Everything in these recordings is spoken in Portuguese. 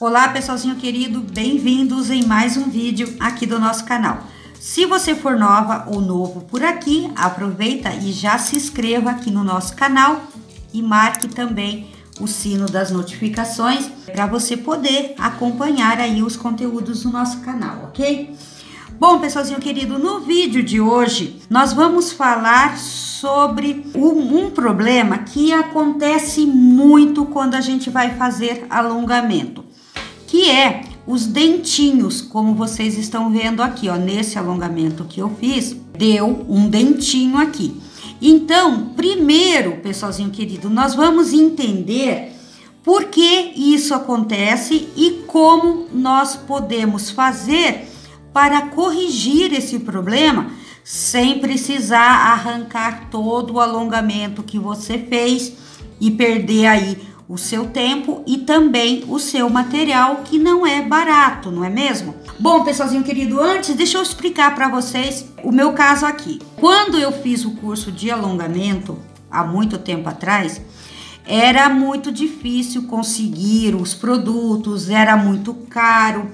Olá pessoalzinho querido, bem-vindos em mais um vídeo aqui do nosso canal. Se você for nova ou novo por aqui, aproveita e já se inscreva aqui no nosso canal e marque também o sino das notificações para você poder acompanhar aí os conteúdos do nosso canal, ok? Bom, pessoalzinho querido, no vídeo de hoje nós vamos falar sobre um problema que acontece muito quando a gente vai fazer alongamento, que é os dentinhos, como vocês estão vendo aqui, ó, nesse alongamento que eu fiz, deu um dentinho aqui. Então, primeiro, pessoalzinho querido, nós vamos entender por que isso acontece e como nós podemos fazer para corrigir esse problema sem precisar arrancar todo o alongamento que você fez e perder aí o seu tempo e também o seu material, que não é barato, não é mesmo? Bom, pessoalzinho querido, antes deixa eu explicar para vocês o meu caso aqui. Quando eu fiz o curso de alongamento, há muito tempo atrás, era muito difícil conseguir os produtos, era muito caro,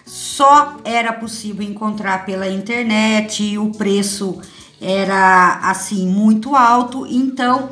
só era possível encontrar pela internet e o preço era assim muito alto, então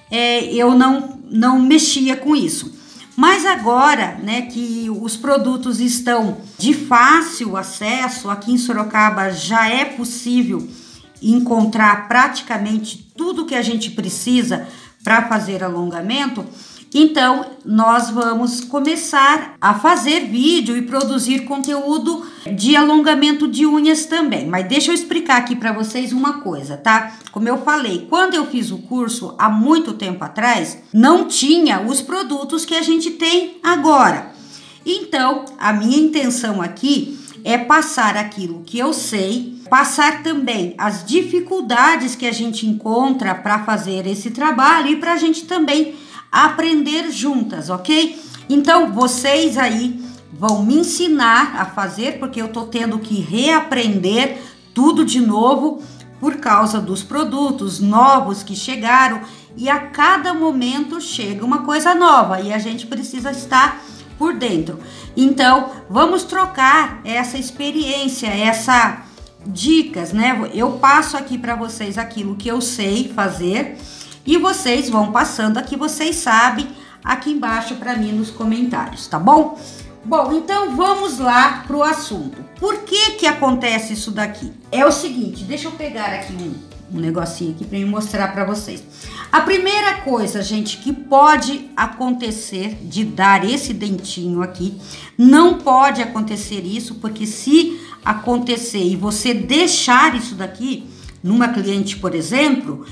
eu não mexia com isso. Mas agora, né, que os produtos estão de fácil acesso, aqui em Sorocaba já é possível encontrar praticamente tudo que a gente precisa para fazer alongamento. Então, nós vamos começar a fazer vídeo e produzir conteúdo de alongamento de unhas também. Mas deixa eu explicar aqui para vocês uma coisa, tá? Como eu falei, quando eu fiz o curso há muito tempo atrás, não tinha os produtos que a gente tem agora. Então, a minha intenção aqui é passar aquilo que eu sei, passar também as dificuldades que a gente encontra para fazer esse trabalho e para a gente também aprender juntas, ok? Então, vocês aí vão me ensinar a fazer, porque eu tô tendo que reaprender tudo de novo por causa dos produtos novos que chegaram e a cada momento chega uma coisa nova e a gente precisa estar por dentro. Então, vamos trocar essa experiência, essas dicas, né? Eu passo aqui para vocês aquilo que eu sei fazer e vocês vão passando aqui, vocês sabem, aqui embaixo para mim nos comentários, tá bom? Bom, então vamos lá pro assunto. Por que acontece isso daqui? É o seguinte, deixa eu pegar aqui um negocinho aqui para me mostrar para vocês. A primeira coisa, gente, que pode acontecer de dar esse dentinho aqui, não pode acontecer isso, porque se acontecer e você deixar isso daqui, numa cliente, por exemplo,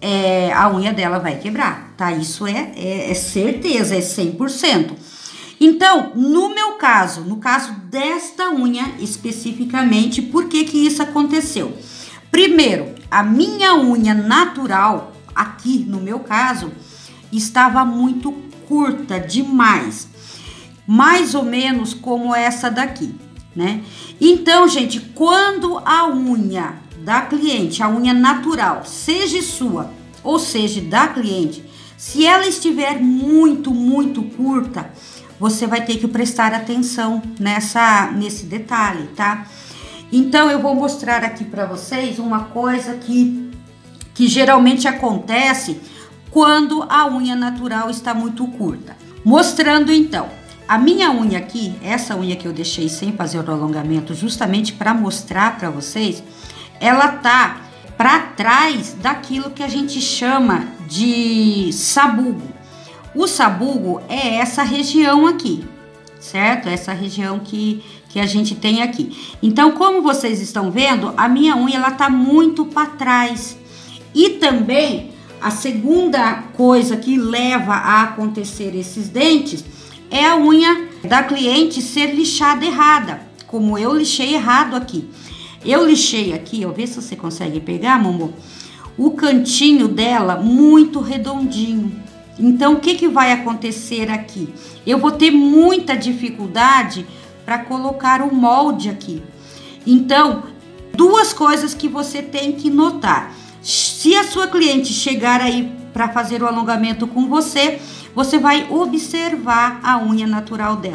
a unha dela vai quebrar, tá? Isso é certeza, é 100%. Então, no meu caso, no caso desta unha especificamente, por que isso aconteceu? Primeiro, a minha unha natural, aqui no meu caso, estava muito curta demais, mais ou menos como essa daqui, né? Então, gente, quando a unha da cliente, a unha natural, seja sua ou seja da cliente, se ela estiver muito curta, você vai ter que prestar atenção nesse detalhe, tá? Então, eu vou mostrar aqui para vocês uma coisa que geralmente acontece quando a unha natural está muito curta. Mostrando então, a minha unha aqui, essa unha que eu deixei sem fazer o alongamento, justamente para mostrar para vocês, ela tá para trás daquilo que a gente chama de sabugo. O sabugo é essa região aqui, certo? Essa região que a gente tem aqui. Então, como vocês estão vendo, a minha unha ela tá muito para trás. E também a segunda coisa que leva a acontecer esses dentes é a unha da cliente ser lixada errada, como eu lixei errado aqui. Eu lixei aqui, ó, vê se você consegue pegar, Momô, o cantinho dela muito redondinho. Então, o que vai acontecer aqui? Eu vou ter muita dificuldade para colocar o molde aqui. Então, duas coisas que você tem que notar. Se a sua cliente chegar aí para fazer o alongamento com você, você vai observar a unha natural dela.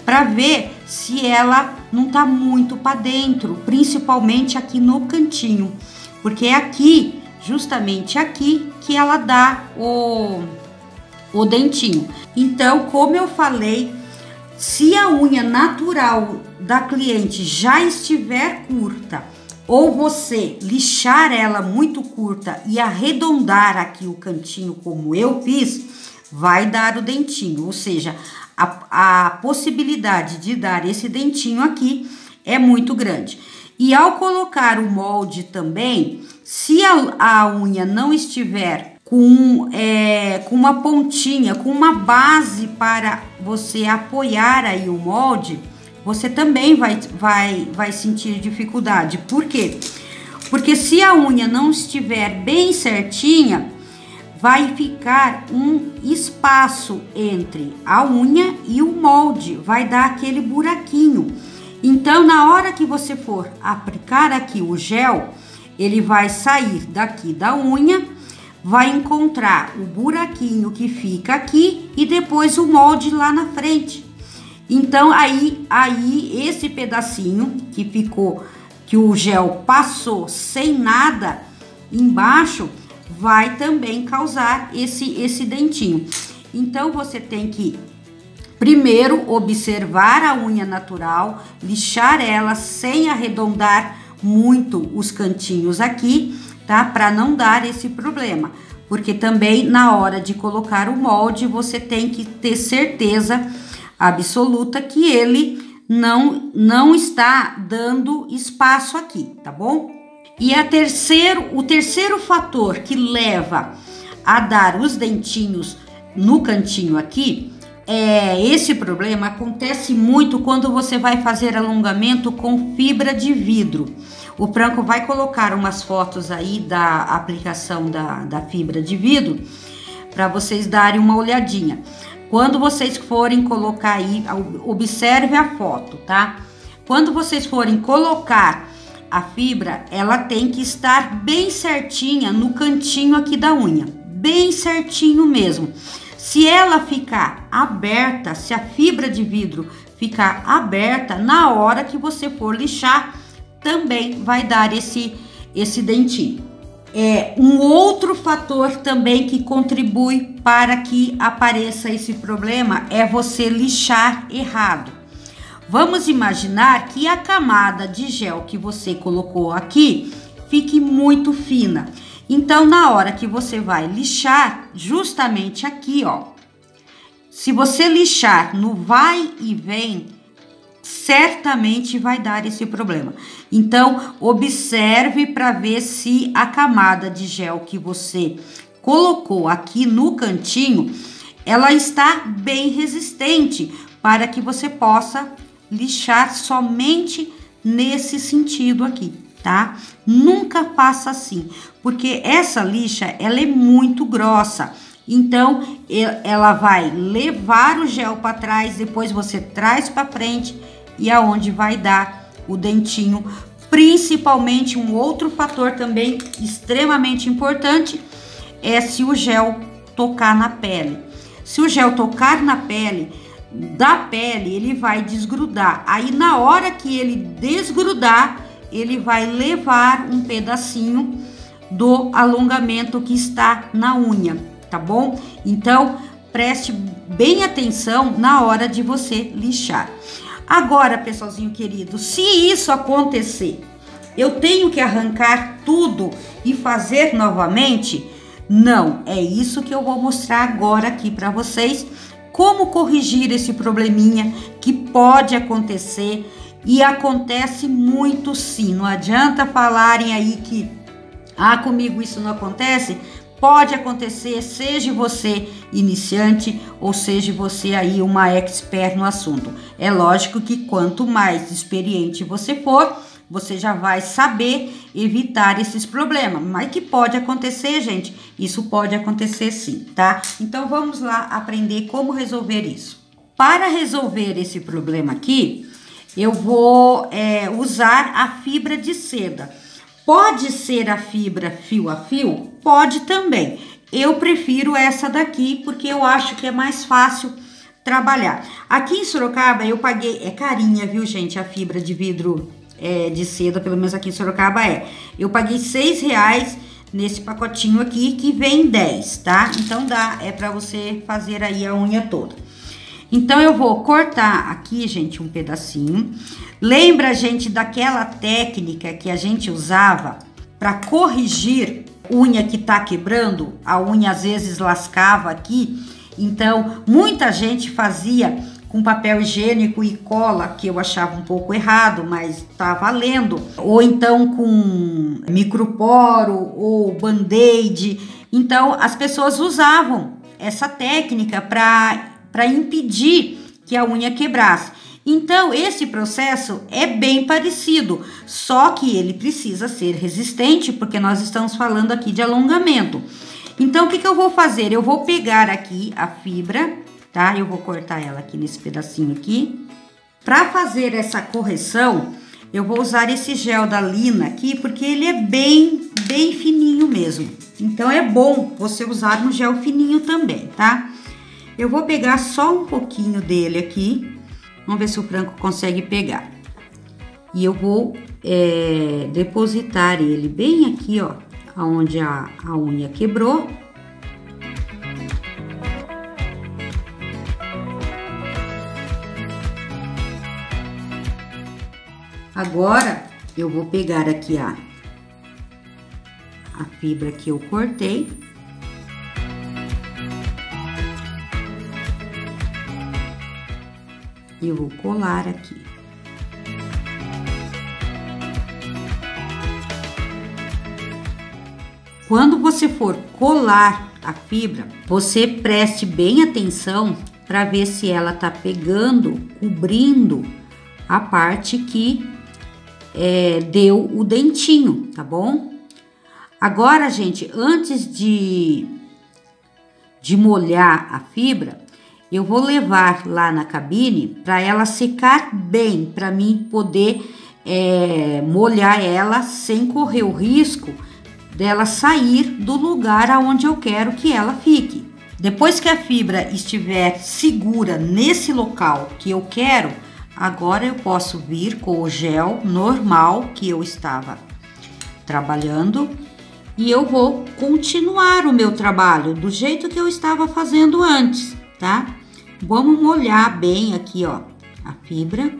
para ver se ela não tá muito para dentro, principalmente aqui no cantinho, porque é aqui, justamente aqui, que ela dá o dentinho. Então, como eu falei, se a unha natural da cliente já estiver curta, ou você lixar ela muito curta e arredondar aqui o cantinho como eu fiz, vai dar o dentinho, ou seja, a possibilidade de dar esse dentinho aqui é muito grande. E ao colocar o molde também, se a unha não estiver com uma pontinha, com uma base para você apoiar aí o molde, você também vai sentir dificuldade. Por quê? Porque se a unha não estiver bem certinha, vai ficar um espaço entre a unha e o molde, vai dar aquele buraquinho. Então, na hora que você for aplicar aqui o gel, ele vai sair daqui da unha, vai encontrar o buraquinho que fica aqui e depois o molde lá na frente. Então, aí esse pedacinho que ficou, que o gel passou sem nada embaixo, vai também causar esse dentinho. Então, você tem que primeiro observar a unha natural, lixar ela sem arredondar muito os cantinhos aqui, tá? Para não dar esse problema. Porque também na hora de colocar o molde, você tem que ter certeza absoluta que ele não está dando espaço aqui, tá bom? E o terceiro fator que leva a dar os dentinhos no cantinho aqui, esse problema acontece muito quando você vai fazer alongamento com fibra de vidro. O Franco vai colocar umas fotos aí da aplicação da fibra de vidro para vocês darem uma olhadinha. Quando vocês forem colocar aí, observe a foto, tá? Quando vocês forem colocar a fibra, ela tem que estar bem certinha no cantinho aqui da unha, bem certinho mesmo. Se ela ficar aberta, se a fibra de vidro ficar aberta, na hora que você for lixar, também vai dar esse dentinho. Um outro fator também que contribui para que apareça esse problema é você lixar errado. Vamos imaginar que a camada de gel que você colocou aqui fique muito fina. Então, na hora que você vai lixar, justamente aqui, ó, se você lixar no vai e vem, certamente vai dar esse problema. Então, observe para ver se a camada de gel que você colocou aqui no cantinho, ela está bem resistente para que você possa lixar somente nesse sentido aqui, tá? Nunca faça assim, porque essa lixa, ela é muito grossa. Então, ela vai levar o gel para trás, depois você traz para frente e aonde vai dar o dentinho. Principalmente, um outro fator também extremamente importante é se o gel tocar na pele. Se o gel tocar na pele, ele vai desgrudar. Aí, na hora que ele desgrudar, ele vai levar um pedacinho do alongamento que está na unha, tá bom? Então, preste bem atenção na hora de você lixar. Agora, pessoalzinho querido, se isso acontecer, eu tenho que arrancar tudo e fazer novamente? Não, é isso que eu vou mostrar agora aqui para vocês, como corrigir esse probleminha que pode acontecer e acontece muito sim. Não adianta falarem aí que, comigo isso não acontece. Pode acontecer, seja você iniciante ou seja você aí uma expert no assunto. É lógico que quanto mais experiente você for, você já vai saber evitar esses problemas. Mas que pode acontecer, gente, isso pode acontecer sim, tá? Então vamos lá aprender como resolver isso. Para resolver esse problema aqui, eu vou usar a fibra de seda. Pode ser a fibra fio a fio? Pode também. Eu prefiro essa daqui porque eu acho que é mais fácil trabalhar. Aqui em Sorocaba eu paguei, é carinha, viu, gente, a fibra de vidro de seda, pelo menos aqui em Sorocaba eu paguei R$6 nesse pacotinho aqui, que vem 10, tá? Então pra você fazer aí a unha toda. Então eu vou cortar aqui, gente, um pedacinho. Lembra, gente, daquela técnica que a gente usava para corrigir unha que tá quebrando? A unha às vezes lascava aqui. Então, muita gente fazia com papel higiênico e cola, que eu achava um pouco errado, mas tá valendo. Ou então com microporo ou band-aid. Então, as pessoas usavam essa técnica para impedir que a unha quebrasse. Então, esse processo é bem parecido, só que ele precisa ser resistente, porque nós estamos falando aqui de alongamento. Então, o que eu vou fazer? Eu vou pegar aqui a fibra, tá? Eu vou cortar ela aqui nesse pedacinho aqui. Para fazer essa correção, eu vou usar esse gel da Lina aqui, porque ele é bem fininho mesmo. Então, é bom você usar um gel fininho também, tá? Eu vou pegar só um pouquinho dele aqui. Vamos ver se o Franco consegue pegar. E eu vou depositar ele bem aqui, ó, onde a unha quebrou. Agora, eu vou pegar aqui a fibra que eu cortei. E eu vou colar aqui. Quando você for colar a fibra, você preste bem atenção para ver se ela tá pegando, cobrindo a parte que deu o dentinho, tá bom? Agora, gente, antes de molhar a fibra, eu vou levar lá na cabine para ela secar bem, para mim poder molhar ela sem correr o risco dela sair do lugar aonde eu quero que ela fique. Depois que a fibra estiver segura nesse local que eu quero, agora eu posso vir com o gel normal que eu estava trabalhando e eu vou continuar o meu trabalho do jeito que eu estava fazendo antes, tá? Vamos molhar bem aqui, ó, a fibra.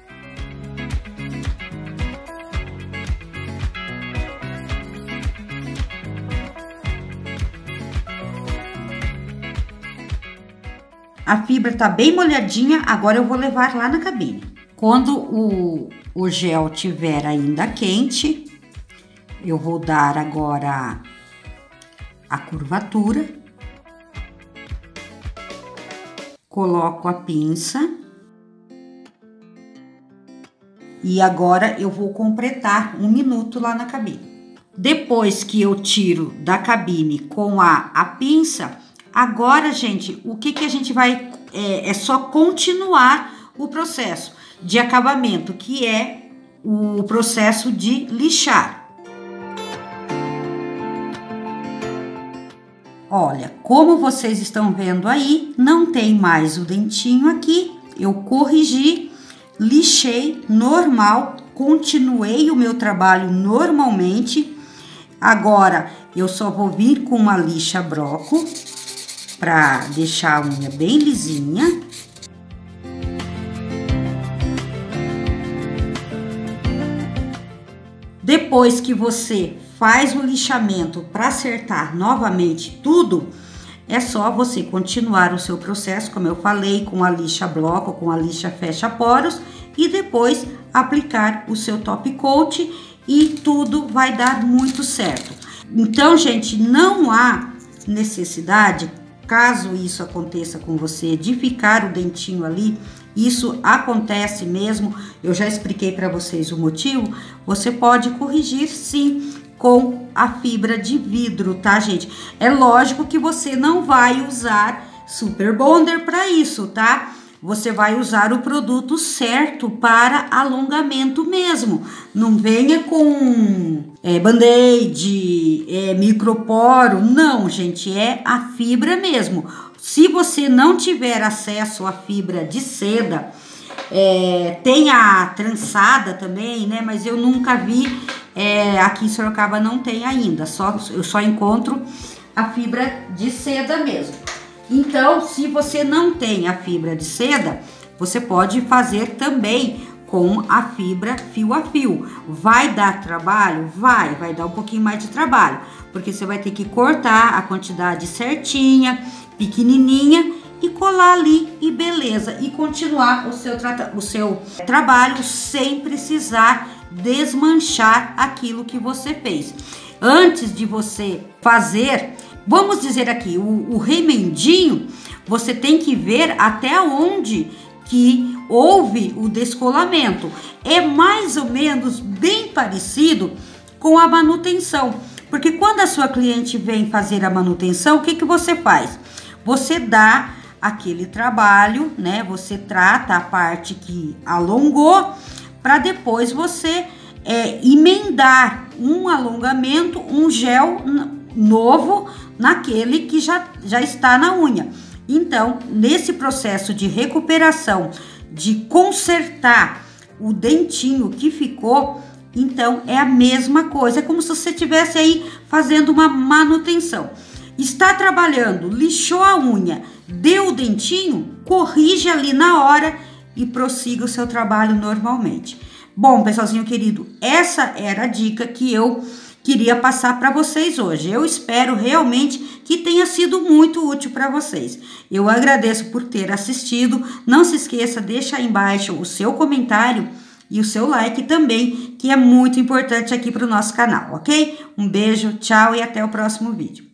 A fibra tá bem molhadinha, agora eu vou levar lá na cabine. Quando o gel tiver ainda quente, eu vou dar agora a curvatura. Coloco a pinça. E agora eu vou completar 1 minuto lá na cabine. Depois que eu tiro da cabine com a pinça, agora, gente, o que a gente vai... É só continuar o processo de acabamento, que é o processo de lixar. Olha, como vocês estão vendo aí, não tem mais o dentinho aqui. Eu corrigi, lixei normal, continuei o meu trabalho normalmente. Agora, eu só vou vir com uma lixa broco para deixar a unha bem lisinha. Depois que você faz o lixamento para acertar novamente tudo, é só você continuar o seu processo, como eu falei, com a lixa bloco, com a lixa fecha poros, e depois aplicar o seu top coat e tudo vai dar muito certo. Então, gente, não há necessidade, caso isso aconteça com você, de ficar o dentinho ali. Isso acontece mesmo, eu já expliquei para vocês o motivo. Você pode corrigir sim com a fibra de vidro, tá, gente? É lógico que você não vai usar Super Bonder para isso, tá? você vai usar o produto certo para alongamento mesmo. Não venha com band-aid, microporo, não, gente, é a fibra mesmo. Se você não tiver acesso à fibra de seda, tem a trançada também, né? Mas eu nunca vi, aqui em Sorocaba não tem ainda, eu só encontro a fibra de seda mesmo. Então, se você não tem a fibra de seda, você pode fazer também com a fibra fio a fio. Vai dar trabalho? Vai dar um pouquinho mais de trabalho, porque você vai ter que cortar a quantidade certinha, pequenininha, e colar ali e beleza, e continuar o seu trabalho sem precisar desmanchar aquilo que você fez. Antes de você fazer, vamos dizer aqui, o remendinho, você tem que ver até onde que houve o descolamento. É mais ou menos bem parecido com a manutenção, porque quando a sua cliente vem fazer a manutenção, o que que você faz? Você dá aquele trabalho, né? Você trata a parte que alongou, para depois você emendar um alongamento, um gel novo naquele que já está na unha. Então, nesse processo de recuperação, de consertar o dentinho que ficou, então é a mesma coisa, é como se você estivesse aí fazendo uma manutenção. Está trabalhando, lixou a unha, deu o dentinho, corrige ali na hora e prossiga o seu trabalho normalmente. Bom, pessoalzinho querido, essa era a dica que eu queria passar para vocês hoje. Eu espero realmente que tenha sido muito útil para vocês. Eu agradeço por ter assistido. Não se esqueça, deixa aí embaixo o seu comentário e o seu like também, que é muito importante aqui para o nosso canal, ok? Um beijo, tchau e até o próximo vídeo.